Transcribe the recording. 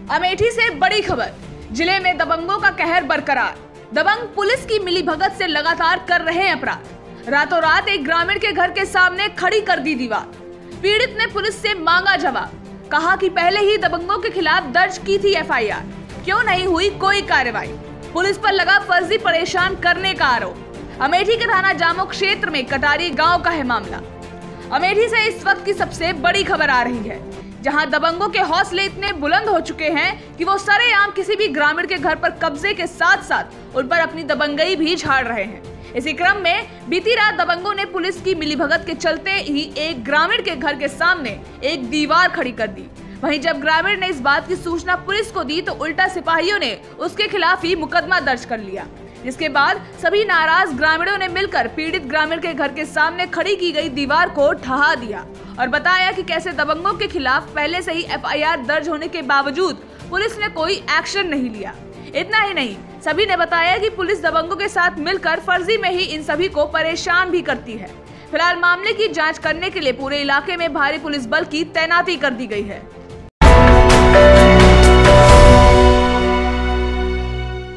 अमेठी से बड़ी खबर, जिले में दबंगों का कहर बरकरार। दबंग पुलिस की मिलीभगत से लगातार कर रहे हैं अपराध। रातों रात एक ग्रामीण के घर के सामने खड़ी कर दी दीवार। पीड़ित ने पुलिस से मांगा जवाब, कहा कि पहले ही दबंगों के खिलाफ दर्ज की थी एफआईआर, क्यों नहीं हुई कोई कार्रवाई। पुलिस पर लगा फर्जी परेशान करने का आरोप। अमेठी के थाना जामो क्षेत्र में कटारी गांव का है मामला। अमेठी से इस वक्त की सबसे बड़ी खबर आ रही है, जहां दबंगों के हौसले इतने बुलंद हो चुके हैं कि वो सरेआम किसी भी ग्रामीण के घर पर कब्जे के साथ साथ उन पर अपनी दबंगई भी झाड़ रहे हैं। इसी क्रम में बीती रात दबंगों ने पुलिस की मिलीभगत के चलते ही एक ग्रामीण के घर के सामने एक दीवार खड़ी कर दी। वहीं जब ग्रामीण ने इस बात की सूचना पुलिस को दी तो उल्टा सिपाहियों ने उसके खिलाफ ही मुकदमा दर्ज कर लिया, जिसके बाद सभी नाराज ग्रामीणों ने मिलकर पीड़ित ग्रामीण के घर के सामने खड़ी की गई दीवार को ढहा दिया और बताया कि कैसे दबंगों के खिलाफ पहले से ही एफआईआर दर्ज होने के बावजूद पुलिस ने कोई एक्शन नहीं लिया। इतना ही नहीं, सभी ने बताया कि पुलिस दबंगों के साथ मिलकर फर्जी में ही इन सभी को परेशान भी करती है। फिलहाल मामले की जांच करने के लिए पूरे इलाके में भारी पुलिस बल की तैनाती कर दी गई है।